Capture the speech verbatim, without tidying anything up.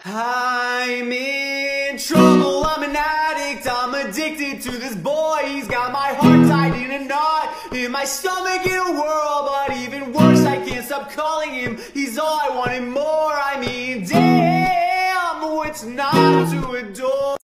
I'm in trouble, I'm an addict, I'm addicted to this boy. He's got my heart tied in a knot, in my stomach in a whirl. But even worse, I can't stop calling him, he's all I want and more. I mean, damn, what's not to adore?